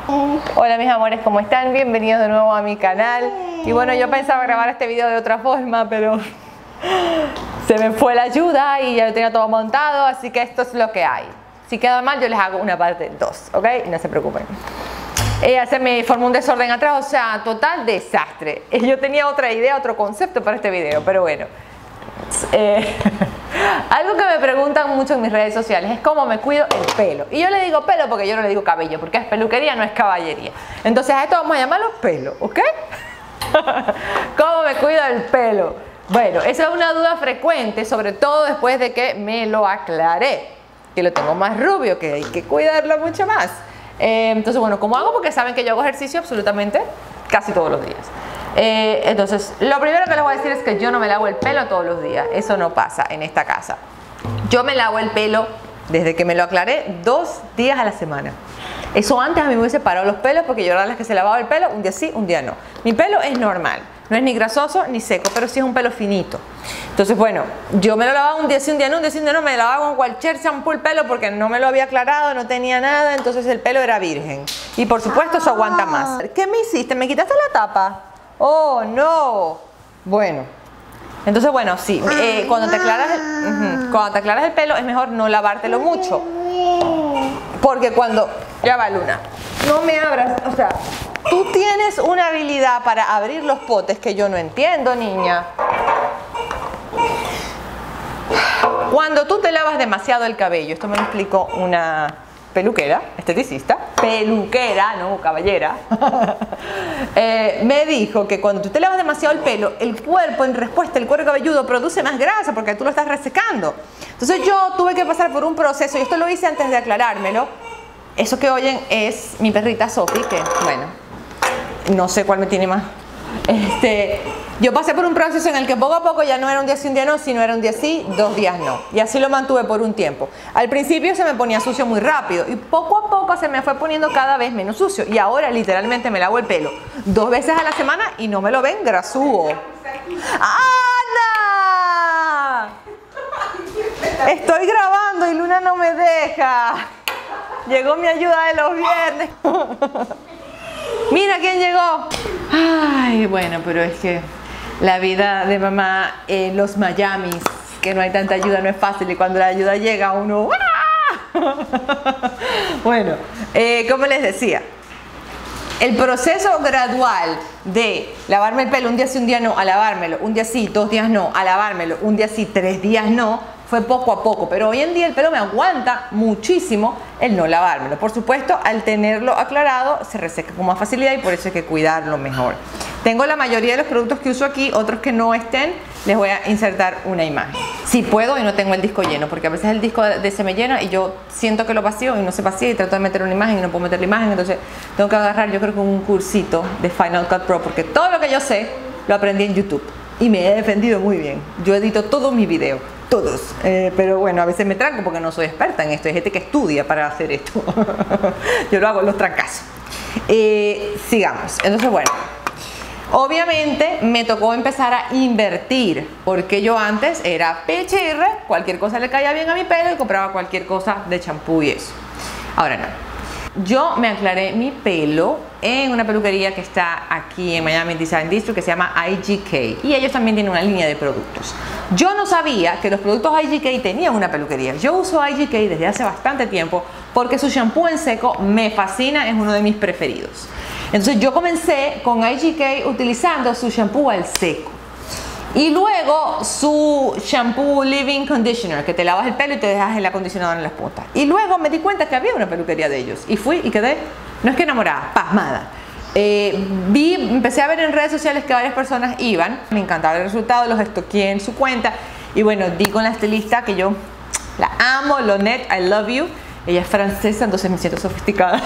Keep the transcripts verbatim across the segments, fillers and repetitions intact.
Hola mis amores, ¿cómo están? Bienvenidos de nuevo a mi canal. Y bueno, yo pensaba grabar este video de otra forma, pero se me fue la ayuda y ya lo tenía todo montado, así que esto es lo que hay. Si queda mal, yo les hago una parte dos, ¿ok? No se preocupen. Ella se me formó un desorden atrás, o sea, total desastre. Yo tenía otra idea, otro concepto para este video, pero bueno. Eh, algo que me preguntan mucho en mis redes sociales es cómo me cuido el pelo. Y yo le digo pelo porque yo no le digo cabello, porque es peluquería, no es caballería. Entonces a esto vamos a llamarlo pelo, ¿ok? ¿Cómo me cuido el pelo? Bueno, esa es una duda frecuente, sobre todo después de que me lo aclaré, que lo tengo más rubio, que hay que cuidarlo mucho más. Eh, entonces, bueno, ¿cómo hago? Porque saben que yo hago ejercicio absolutamente casi todos los días. Eh, entonces, lo primero que les voy a decir es que yo no me lavo el pelo todos los días. Eso no pasa en esta casa. Yo me lavo el pelo, desde que me lo aclaré, dos días a la semana. Eso antes a mí me hubiese parado los pelos porque yo era la que se lavaba el pelo un día sí, un día no. Mi pelo es normal. No es ni grasoso ni seco, pero sí es un pelo finito. Entonces, bueno, yo me lo lavaba un día sí, un día no, un día sí, un día no. Me lavaba con cualquier shampoo el pelo porque no me lo había aclarado, no tenía nada. Entonces el pelo era virgen. Y por supuesto eso aguanta más. ¿Qué me hiciste? ¿Me quitaste la tapa? Oh, no. Bueno. Entonces, bueno, sí. Eh, cuando, te aclaras el, uh-huh, cuando te aclaras el pelo es mejor no lavártelo mucho. Porque cuando... Ya va, Luna. No me abras, o sea... Tú tienes una habilidad para abrir los potes que yo no entiendo, niña. Cuando tú te lavas demasiado el cabello, esto me lo explicó una peluquera, esteticista, peluquera, no caballera, eh, me dijo que cuando tú te lavas demasiado el pelo, el cuerpo en respuesta, el cuero cabelludo produce más grasa porque tú lo estás resecando. Entonces yo tuve que pasar por un proceso, y esto lo hice antes de aclarármelo. Eso que oyen es mi perrita Sophie, que bueno... No sé cuál me tiene más. Este, yo pasé por un proceso en el que poco a poco ya no era un día sí, un día no, sino era un día sí, dos días no. Y así lo mantuve por un tiempo. Al principio se me ponía sucio muy rápido y poco a poco se me fue poniendo cada vez menos sucio. Y ahora literalmente me lavo el pelo dos veces a la semana y no me lo ven grasudo. ¡Ana! Estoy grabando y Luna no me deja. Llegó mi ayuda de los viernes. Mira quién llegó. Ay, bueno, pero es que la vida de mamá en los Miamis, que no hay tanta ayuda, no es fácil. Y cuando la ayuda llega uno... ¡ah! Bueno, eh, como les decía, el proceso gradual de lavarme el pelo un día sí, un día no, a lavármelo, un día sí, dos días no, a lavármelo, un día sí, tres días no, fue poco a poco, pero hoy en día el pelo me aguanta muchísimo el no lavármelo. Por supuesto, al tenerlo aclarado se reseca con más facilidad y por eso hay que cuidarlo mejor. Tengo la mayoría de los productos que uso aquí, otros que no estén, les voy a insertar una imagen. Si puedo y no tengo el disco lleno, porque a veces el disco de se me llena y yo siento que lo vacío y no se vacía y trato de meter una imagen y no puedo meter la imagen, entonces tengo que agarrar, yo creo que un cursito de Final Cut Pro, porque todo lo que yo sé lo aprendí en YouTube y me he defendido muy bien. Yo edito todos mis videos. Todos, eh, pero bueno, a veces me tranco porque no soy experta en esto. Hay gente que estudia para hacer esto. Yo lo hago en los trancazos. Eh, sigamos. Entonces, bueno, obviamente me tocó empezar a invertir, porque yo antes era pichirre, cualquier cosa le caía bien a mi pelo y compraba cualquier cosa de champú y eso. Ahora no. Yo me aclaré mi pelo en una peluquería que está aquí en Miami Design District, que se llama I G K, y ellos también tienen una línea de productos. Yo no sabía que los productos I G K tenían una peluquería. Yo uso I G K desde hace bastante tiempo porque su shampoo en seco me fascina, es uno de mis preferidos. Entonces yo comencé con I G K utilizando su shampoo al seco. Y luego su shampoo Leave-In Conditioner, que te lavas el pelo y te dejas el acondicionador en las puntas. Y luego me di cuenta que había una peluquería de ellos. Y fui y quedé, no es que enamorada, pasmada. Eh, vi, empecé a ver en redes sociales que varias personas iban. Me encantaba el resultado, los estoqué en su cuenta. Y bueno, di con la estilista que yo la amo, Lonette, I love you. Ella es francesa, entonces me siento sofisticada.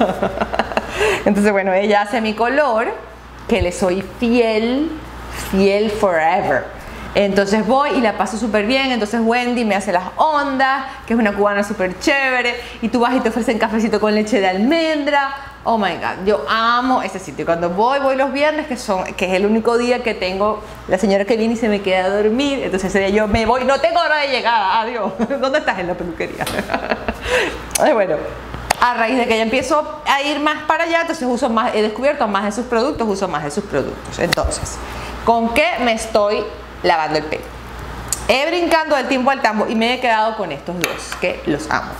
Entonces bueno, ella hace mi color, que le soy fiel. Fiel forever. Entonces voy y la paso súper bien. Entonces Wendy me hace las ondas, que es una cubana súper chévere, y tú vas y te ofrecen cafecito con leche de almendra. Oh my god, yo amo ese sitio. Cuando voy, voy los viernes, que son que es el único día que tengo la señora que viene y se me queda a dormir. Entonces ese día yo me voy, no tengo hora de llegada, adiós. ¿Dónde estás? En la peluquería. Ay, bueno, a raíz de que ya empiezo a ir más para allá, entonces uso más, he descubierto más de sus productos, uso más de sus productos. Entonces, ¿con qué me estoy lavando el pelo? He brincado del tiempo al tambo y me he quedado con estos dos, que los amo.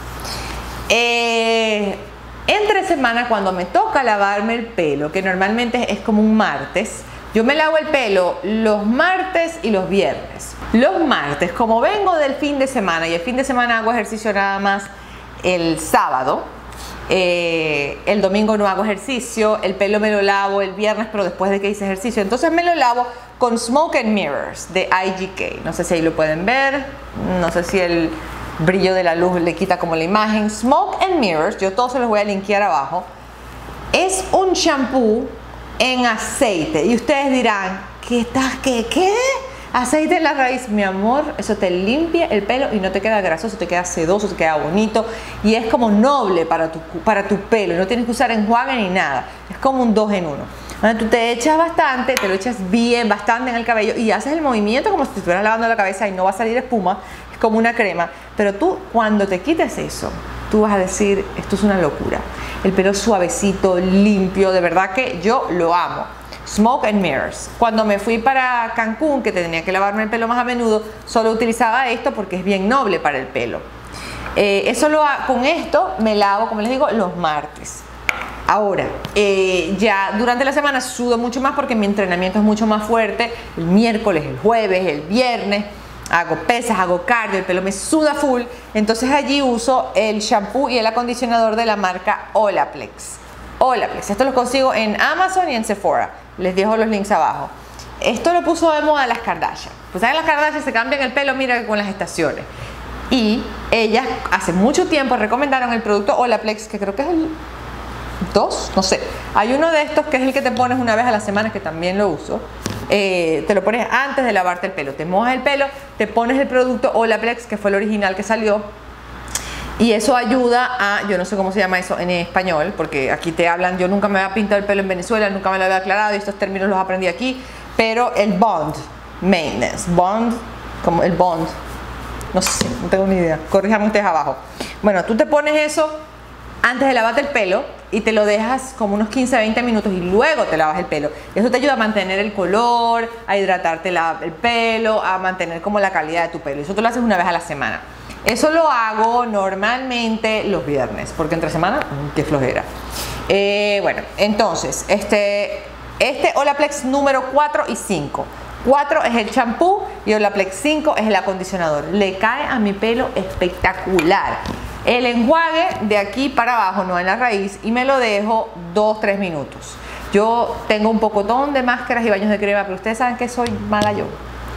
Eh, entre semana, cuando me toca lavarme el pelo, que normalmente es como un martes, yo me lavo el pelo los martes y los viernes. Los martes, como vengo del fin de semana y el fin de semana hago ejercicio nada más el sábado, eh, el domingo no hago ejercicio, el pelo me lo lavo el viernes pero después de que hice ejercicio, entonces me lo lavo con Smoke and Mirrors de I G K. No sé si ahí lo pueden ver, no sé si el brillo de la luz le quita como la imagen. Smoke and Mirrors, yo todo se los voy a linkear abajo, es un shampoo en aceite. Y ustedes dirán, ¿qué estás? ¿Qué? ¿Qué? Aceite en la raíz, mi amor, eso te limpia el pelo y no te queda grasoso, te queda sedoso, te queda bonito y es como noble para tu, para tu pelo. No tienes que usar enjuague ni nada, es como un dos en uno. Donde tú te echas bastante, te lo echas bien, bastante en el cabello y haces el movimiento como si te estuvieras lavando la cabeza y no va a salir espuma, es como una crema. Pero tú, cuando te quites eso, tú vas a decir, esto es una locura. El pelo suavecito, limpio, de verdad que yo lo amo. Smoke and Mirrors. Cuando me fui para Cancún, que tenía que lavarme el pelo más a menudo, solo utilizaba esto porque es bien noble para el pelo. Eh, eso lo, con esto me lavo, como les digo, los martes. Ahora, eh, ya durante la semana sudo mucho más porque mi entrenamiento es mucho más fuerte. El miércoles, el jueves, el viernes, hago pesas, hago cardio, el pelo me suda full. Entonces allí uso el shampoo y el acondicionador de la marca Olaplex. Olaplex, esto lo consigo en Amazon y en Sephora. Les dejo los links abajo. Esto lo puso de moda las Kardashian. Pues saben, las Kardashian se cambian el pelo, mira, con las estaciones. Y ellas hace mucho tiempo recomendaron el producto Olaplex, que creo que es el dos, no sé. Hay uno de estos que es el que te pones una vez a la semana, que también lo uso. Eh, te lo pones antes de lavarte el pelo. Te mojas el pelo, te pones el producto Olaplex, que fue el original que salió. Y eso ayuda a, yo no sé cómo se llama eso en español, porque aquí te hablan, yo nunca me había pintado el pelo en Venezuela, nunca me lo había aclarado y estos términos los aprendí aquí, pero el bond maintenance, bond, como el bond, no sé, no tengo ni idea, corríjame ustedes abajo. Bueno, tú te pones eso antes de lavarte el pelo y te lo dejas como unos quince a veinte minutos y luego te lavas el pelo. Eso te ayuda a mantener el color, a hidratarte la, el pelo, a mantener como la calidad de tu pelo. Eso tú lo haces una vez a la semana. Eso lo hago normalmente los viernes, porque entre semana, qué flojera. Eh, bueno, entonces, este, este Olaplex número cuatro y cinco. cuatro es el champú y Olaplex cinco es el acondicionador. Le cae a mi pelo espectacular. El enjuague de aquí para abajo, no en la raíz, y me lo dejo dos tres minutos. Yo tengo un pocotón de máscaras y baños de crema, pero ustedes saben que soy mala yo.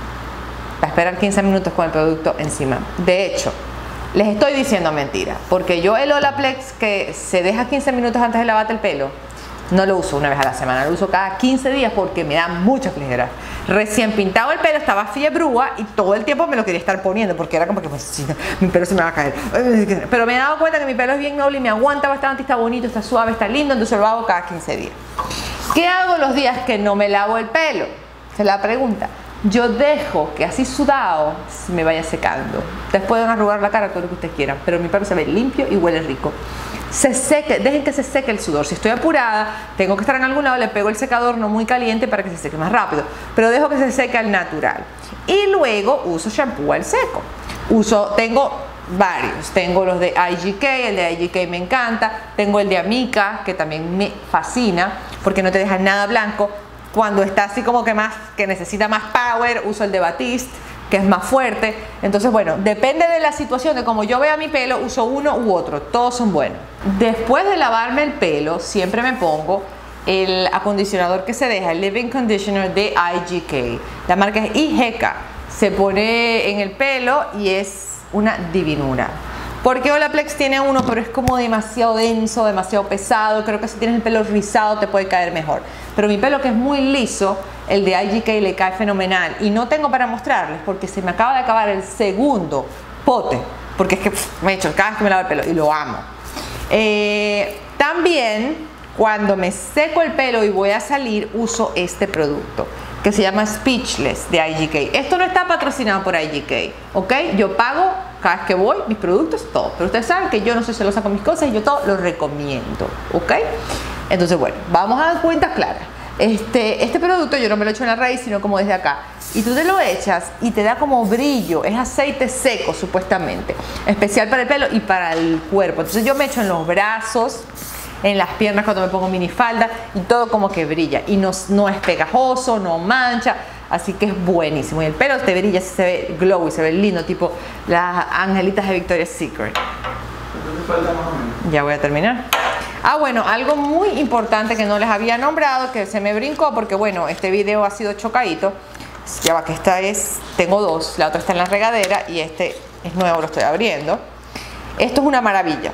A esperar quince minutos con el producto encima. De hecho, les estoy diciendo mentira, porque yo el Olaplex que se deja quince minutos antes de lavarte el pelo, no lo uso una vez a la semana, lo uso cada quince días porque me da mucha flojera. Recién pintado el pelo, estaba fiebrúa y todo el tiempo me lo quería estar poniendo porque era como que pues, sí, mi pelo se me va a caer. Pero me he dado cuenta que mi pelo es bien noble y me aguanta bastante, está bonito, está suave, está lindo, entonces lo hago cada quince días. ¿Qué hago los días que no me lavo el pelo? Esa es la pregunta. Yo dejo que así sudado se me vaya secando. Ustedes pueden arrugar la cara, todo lo que ustedes quieran, pero mi pelo se ve limpio y huele rico. Se seque, dejen que se seque el sudor. Si estoy apurada, tengo que estar en algún lado, le pego el secador no muy caliente para que se seque más rápido, pero dejo que se seque al natural. Y luego uso shampoo al seco. Uso, tengo varios, tengo los de I G K, el de I G K me encanta, tengo el de Amika, que también me fascina, porque no te deja nada blanco. Cuando está así como que más, que necesita más power, uso el de Batiste, que es más fuerte. Entonces, bueno, depende de la situación, de cómo yo vea mi pelo, uso uno u otro, todos son buenos. Después de lavarme el pelo, siempre me pongo el acondicionador que se deja, el Living Conditioner de I G K. La marca es I G K. Se pone en el pelo y es una divinura. Porque Olaplex tiene uno, pero es como demasiado denso, demasiado pesado. Creo que si tienes el pelo rizado te puede caer mejor. Pero mi pelo, que es muy liso, el de I G K le cae fenomenal. Y no tengo para mostrarles porque se me acaba de acabar el segundo pote. Porque es que pff, me he hecho cada vez que me lavo el pelo y lo amo. Eh, también, cuando me seco el pelo y voy a salir, uso este producto que se llama Speechless de I G K. Esto no está patrocinado por I G K, ¿ok? Yo pago cada vez que voy, mis productos, todo. Pero ustedes saben que yo no soy celosa con mis cosas y yo todo lo recomiendo, ¿ok? Entonces, bueno, vamos a dar cuentas claras. Este, este producto yo no me lo echo en la raíz, sino como desde acá. Y tú te lo echas y te da como brillo. Es aceite seco, supuestamente. Especial para el pelo y para el cuerpo. Entonces yo me echo en los brazos, en las piernas cuando me pongo minifalda y todo como que brilla. Y no, no es pegajoso, no mancha. Así que es buenísimo. Y el pelo te brilla, se ve glowy, se ve lindo, tipo las angelitas de Victoria's Secret. ¿Cuánto te falta más o menos? Ya voy a terminar. Ah, bueno, algo muy importante que no les había nombrado, que se me brincó porque, bueno, este video ha sido chocadito. Ya va, que esta es, tengo dos, la otra está en la regadera y este es nuevo, lo estoy abriendo. Esto es una maravilla.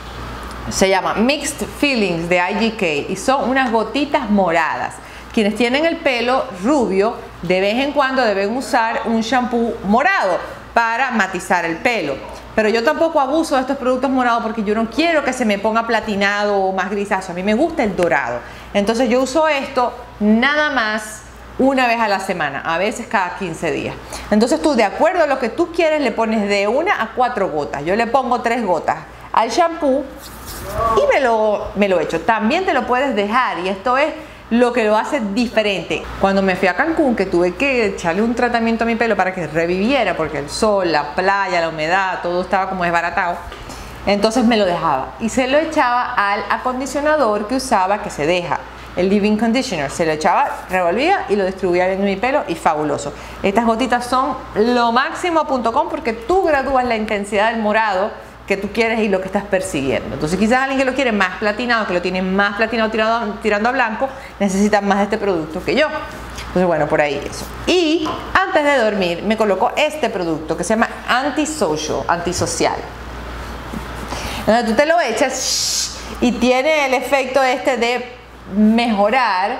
Se llama Mixed Feelings de I G K y son unas gotitas moradas. Quienes tienen el pelo rubio, de vez en cuando deben usar un shampoo morado para matizar el pelo. Pero yo tampoco abuso de estos productos morados porque yo no quiero que se me ponga platinado o más grisáceo. A mí me gusta el dorado. Entonces yo uso esto nada más una vez a la semana, a veces cada quince días. Entonces tú, de acuerdo a lo que tú quieres, le pones de una a cuatro gotas. Yo le pongo tres gotas al shampoo y me lo, me lo echo. También te lo puedes dejar y esto es lo que lo hace diferente. Cuando me fui a Cancún, que tuve que echarle un tratamiento a mi pelo para que reviviera, porque el sol, la playa, la humedad, todo estaba como desbaratado, entonces me lo dejaba y se lo echaba al acondicionador que usaba, que se deja, el Living Conditioner. Se lo echaba, revolvía y lo distribuía en mi pelo y fabuloso. Estas gotitas son lo máximo punto com porque tú gradúas la intensidad del morado que tú quieres y lo que estás persiguiendo. Entonces quizás alguien que lo quiere más platinado, que lo tiene más platinado tirando, tirando a blanco, necesita más de este producto que yo. Entonces bueno, por ahí eso. Y antes de dormir me coloco este producto que se llama Antisocial, antisocial. Entonces tú te lo echas y tiene el efecto este de mejorar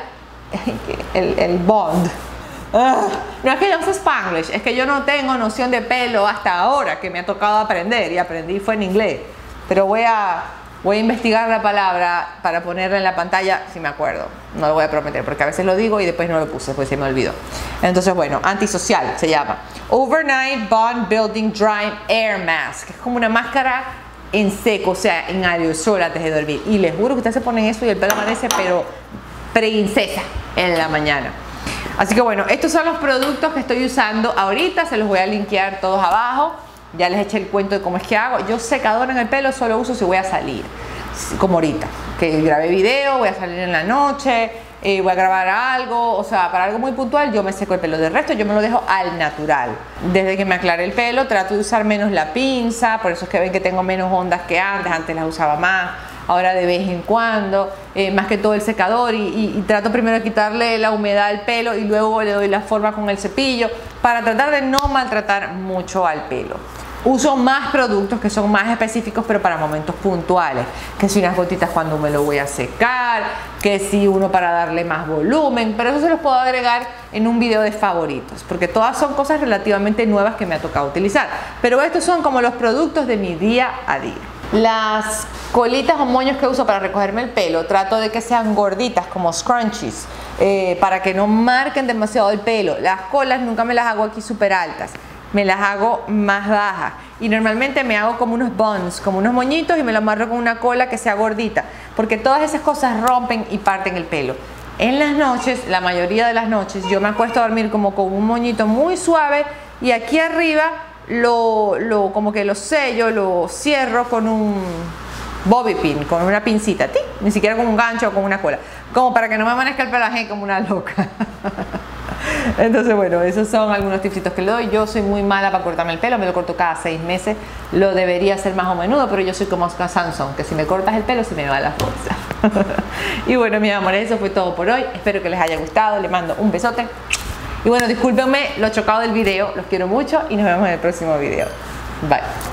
el, el bond. Uh, no es que yo use Spanglish, es que yo no tengo noción de pelo hasta ahora, que me ha tocado aprender y aprendí fue en inglés. Pero voy a, voy a investigar la palabra para ponerla en la pantalla si me acuerdo. No lo voy a prometer porque a veces lo digo y después no lo puse, pues se me olvidó. Entonces bueno, antisocial se llama Overnight Bond Building Dry Air Mask. Es como una máscara en seco, o sea, en aerosol antes de dormir. Y les juro que ustedes se ponen eso y el pelo amanece pero princesa en la mañana. Así que bueno, estos son los productos que estoy usando ahorita, se los voy a linkear todos abajo. Ya les eché el cuento de cómo es que hago. Yo secador en el pelo solo uso si voy a salir, como ahorita, que grabé video, voy a salir en la noche, eh, voy a grabar algo, o sea, para algo muy puntual yo me seco el pelo. Del resto yo me lo dejo al natural. Desde que me aclaré el pelo trato de usar menos la pinza, por eso es que ven que tengo menos ondas que antes, antes las usaba más. Ahora de vez en cuando, eh, más que todo el secador y, y, y trato primero de quitarle la humedad al pelo y luego le doy la forma con el cepillo para tratar de no maltratar mucho al pelo. Uso más productos que son más específicos pero para momentos puntuales, que si unas gotitas cuando me lo voy a secar, que si uno para darle más volumen, pero eso se los puedo agregar en un video de favoritos, porque todas son cosas relativamente nuevas que me ha tocado utilizar, pero estos son como los productos de mi día a día. Las colitas o moños que uso para recogerme el pelo, trato de que sean gorditas como scrunchies, eh, para que no marquen demasiado el pelo. Las colas nunca me las hago aquí súper altas, me las hago más bajas y normalmente me hago como unos buns, como unos moñitos y me lo amarro con una cola que sea gordita, porque todas esas cosas rompen y parten el pelo. En las noches, la mayoría de las noches, yo me acuesto a dormir como con un moñito muy suave y aquí arriba Lo, lo, como que lo sello, lo cierro con un bobby pin, con una pincita, ¡tí! Ni siquiera con un gancho o con una cola, como para que no me amanezca el pelaje como una loca. Entonces bueno, esos son algunos tipsitos que le doy. Yo soy muy mala para cortarme el pelo, me lo corto cada seis meses, lo debería hacer más a menudo, pero yo soy como Oscar Sansón, que si me cortas el pelo se me va la fuerza. Y bueno, mis amores, eso fue todo por hoy, espero que les haya gustado, les mando un besote. Y bueno, discúlpenme lo chocado del video, los quiero mucho y nos vemos en el próximo video. Bye.